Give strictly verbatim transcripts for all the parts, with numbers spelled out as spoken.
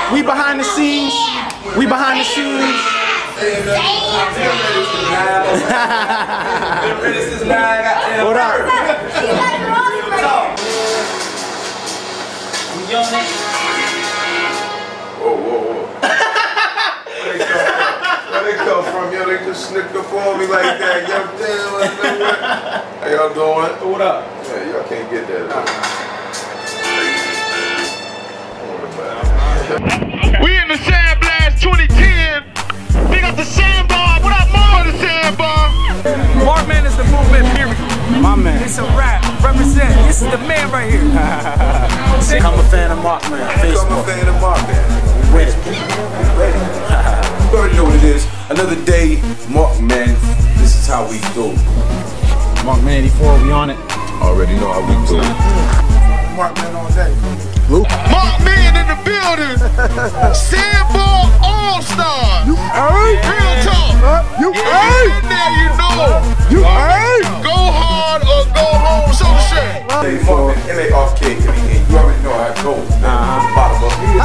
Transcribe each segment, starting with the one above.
we behind the scenes. We behind the scenes. What up? Whoa, whoa, whoa. Where they come from? Where they come from? Yo, they just snipped up on me like that. Yo, damn, what? How y'all doing? What up? Yeah, y'all can't get that. We in the Sandblast twenty ten. Big up the Sandbar. What up, more of the Sandbar? Markman is the movement, period. My man. It's a rap. Represent. This is the man right here. I'm a fan of Markman. Facebook. I'm a fan of Markman. With it. You already know what it is. Another day, Markman. This is how we do. Markman eighty-four, we on it. Already know how we do. Markman all day. Markman in the building. Sandbar All-Star. You ain't. Real talk. You Yeah, ain't. in there, you know. You ain't. Go hard or go home, so to say. Hey, Markman, M A off cake. You already know how it goes. Uh-huh. Bottom up here.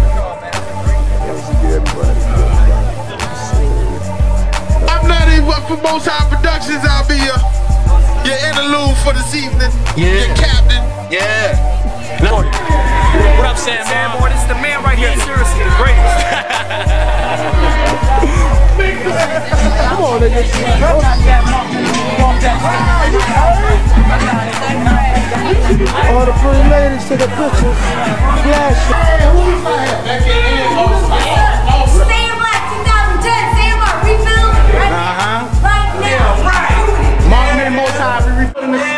I'm not even up for Most High Productions. I'll be your, your interlude for this evening. Yeah. Your captain. Yeah. What up, Sam? Man, boy, this is the man right here. Seriously, the greatest. Come on, nigga. All the pretty ladies to the picture. Flash. Sandblast twenty ten, Sandblast rebuild right now. Uh-huh. Right now. Right. Markman Most High, we refilling this.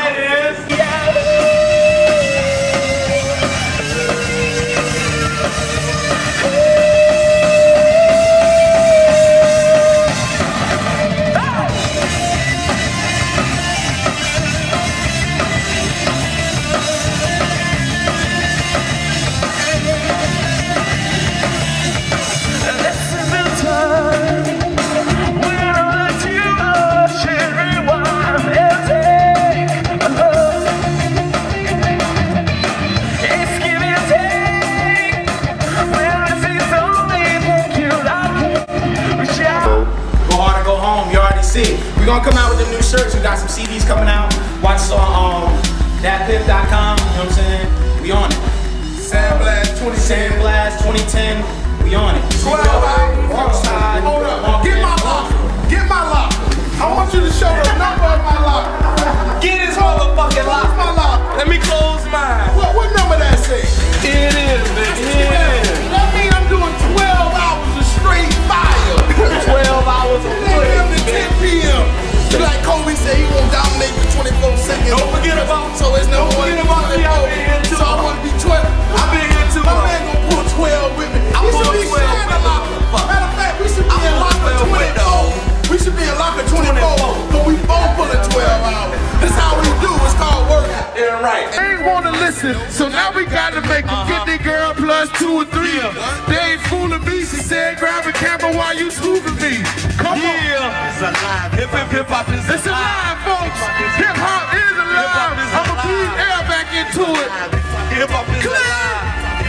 We're gonna come out with the new shirts. We got some C Ds coming out. Watch us on um, dat pip dot com. You know what I'm saying? We on it. Sandblast twenty ten. Sandblast twenty ten. We on it. twelve hours. Hold up. Get my locker. Get my locker. I want you to show the number of my locker. Get his motherfucking Close lock. my locker. Let me close mine. What, what number that say? It is, baby. Yeah. That means I'm doing twelve hours of straight fire. twelve hours of ten A M to ten P M Like Kobe said, he won't dominate for twenty-four seconds. Don't forget about- So it's no don't more forget than about me, I've been here too. So I want to be twelve. I've been here too My long. man gonna pull twelve with me. I we pull should be twelve sharing a with locker. me. Fuck. Matter of fact, we should be I in pull locker twelve with twenty-four. We should be in locker twenty-four. But we both pulling twelve hours. This how we do. It's called work. Yeah, right. They ain't wanna listen, so now we gotta make them get their girl plus two or three. They ain't fooling me, she said grab a camera while you scooping me. Come on. Yeah. It's alive. Hip hip hip hop is It's alive, folks. Hip hop is alive. I'ma breathe air back into it. Hip hop is alive.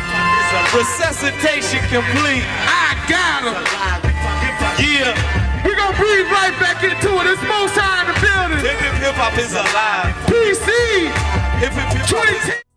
Resuscitation complete. I got him. Yeah. We gonna breathe right back into it. It's Most High in the building. Hip hip hip hop is alive. P C Hip hip hip hop is twenty ten.